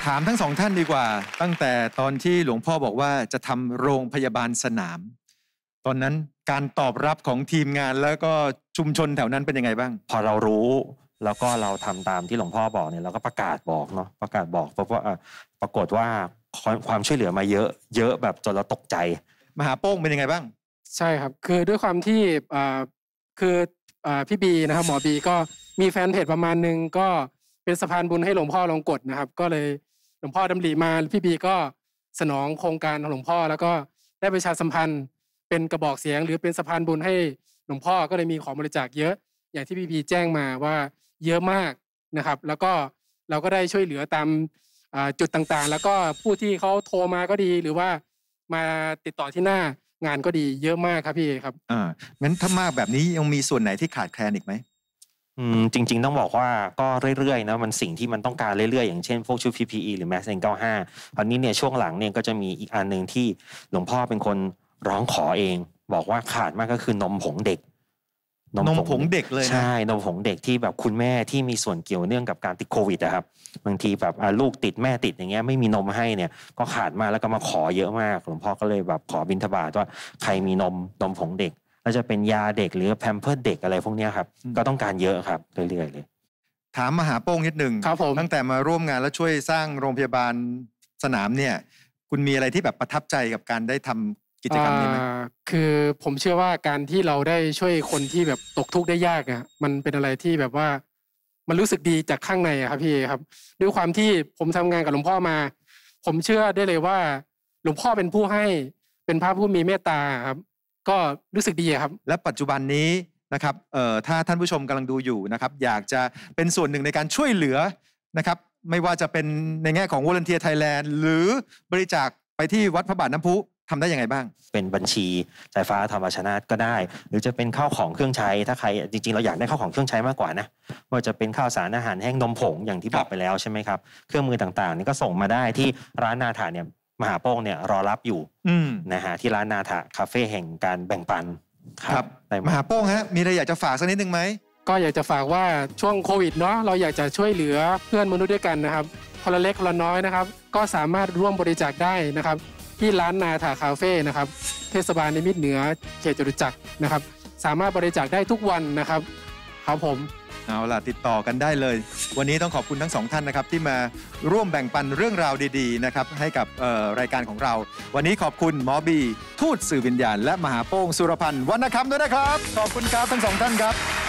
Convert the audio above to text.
ามทั้งสองท่านดีกว่าตั้งแต่ตอนที่หลวงพ่อบอกว่าจะทำโรงพยาบาลสนามตอนนั้นการตอบรับของทีมงานแล้วก็ชุมชนแถวนั้นเป็นยังไงบ้างพอเรารู้แล้วก็เราทำตามที่หลวงพ่อบอกเนี่ยเราก็ประกาศบอกเนาะประกาศบอกเพราะว่าปรากฏว่าความช่วยเหลือมาเยอะแบบจนเราตกใจมหาโป้งเป็นยังไงบ้างใช่ครับคือด้วยความที่คือพี่บีนะครับหมอบีก็มีแฟนเพจประมาณนึงก็เป็นสะพานบุญให้หลวงพ่อลงกฎนะครับก็เลยหลวงพ่อดำริมาพี่บีก็สนองโครงการของหลวงพ่อแล้วก็ได้ประชาสัมพันธ์เป็นกระบอกเสียงหรือเป็นสะพานบุญให้หลวงพ่อก็เลยมีของบริจาคเยอะอย่างที่พี่บีแจ้งมาว่าเยอะมากนะครับแล้วก็เราก็ได้ช่วยเหลือตามจุดต่างๆแล้วก็ผู้ที่เขาโทรมาก็ดีหรือว่ามาติดต่อที่หน้างานก็ดีเยอะมากครับพี่ครับงั้นถ้ามากแบบนี้ยังมีส่วนไหนที่ขาดแคลนอีกไหมจริงๆต้องบอกว่าก็เรื่อยๆนะมันสิ่งที่มันต้องการเรื่อยๆอย่างเช่นพวกชุด PPE หรือ Mask N95 ตอนนี้เนี่ยช่วงหลังเนี่ยก็จะมีอีกอันนึงที่หลวงพ่อเป็นคนร้องขอเองบอกว่าขาดมากก็คือนมผงเด็กนมผงเด็กเลยนะใช่นมผงเด็กที่แบบคุณแม่ที่มีส่วนเกี่ยวเนื่องกับการติดโควิดนะครับบางทีแบบลูกติดแม่ติดอย่างเงี้ยไม่มีนมให้เนี่ยก็ขาดมากแล้วก็มาขอเยอะมากหลวงพ่อก็เลยแบบขอบิณฑบาตว่าใครมีนมผงเด็กแล้วจะเป็นยาเด็กหรือแพมเพิร์สเด็กอะไรพวกนี้ครับก็ต้องการเยอะครับเรื่อยๆเลยถามมหาโป้งนิดหนึ่งตั้งแต่มาร่วมงานและช่วยสร้างโรงพยาบาลสนามเนี่ยคุณมีอะไรที่แบบประทับใจกับการได้ทำกิจกรรมนี้ไหมคือผมเชื่อว่าการที่เราได้ช่วยคนที่แบบตกทุกข์ได้ยากอ่ะมันเป็นอะไรที่แบบว่ามันรู้สึกดีจากข้างในครับพี่ครับด้วยความที่ผมทำงานกับหลวงพ่อมาผมเชื่อได้เลยว่าหลวงพ่อเป็นผู้ให้เป็นพระผู้มีเมตตาครับก็รู้สึกดีครับและปัจจุบันนี้นะครับถ้าท่านผู้ชมกำลังดูอยู่นะครับอยากจะเป็นส่วนหนึ่งในการช่วยเหลือนะครับไม่ว่าจะเป็นในแง่ของ Volunteer Thailand หรือบริจาคไปที่วัดพระบาทน้ำพุทำได้ยังไงบ้างเป็นบัญชีสายฟ้าธรรมชนาทก็ได้หรือจะเป็นข้าวของเครื่องใช้ถ้าใครจริงๆเราอยากได้ข้าวของเครื่องใช้มากกว่านะว่าจะเป็นข้าวสารอาหารแห้งนมผงอย่างที่บอกไปแล้วใช่ไหมครับเครื่องมือต่างๆนี่ก็ส่งมาได้ที่ร้านนาถาเนี่ยมหาโป้งเนี่ยรอรับอยู่นะฮะที่ร้านนาถาคาเฟ่แห่งการแบ่งปันครับมหาโป้งฮะมีอะไรอยากจะฝากสักนิดนึงไหมก็อยากจะฝากว่าช่วงโควิดเนาะเราอยากจะช่วยเหลือเพื่อนมนุษย์ด้วยกันนะครับคนละเล็กคนละน้อยนะครับก็สามารถร่วมบริจาคได้นะครับที่ร้านนาถาคาเฟ่นะครับเทศบาลนิมิตรเหนือเขตจตุจักรนะครับสามารถบริจาคได้ทุกวันนะครับครับผมเอาล่ะติดต่อกันได้เลยวันนี้ต้องขอบคุณทั้งสองท่านนะครับที่มาร่วมแบ่งปันเรื่องราวดีๆนะครับให้กับรายการของเราวันนี้ขอบคุณหมอบีทูตสื่อวิญญาณและมหาโป้งสุรพันธ์วรรณคำด้วยนะครับขอบคุณครับทั้งสองท่านครับ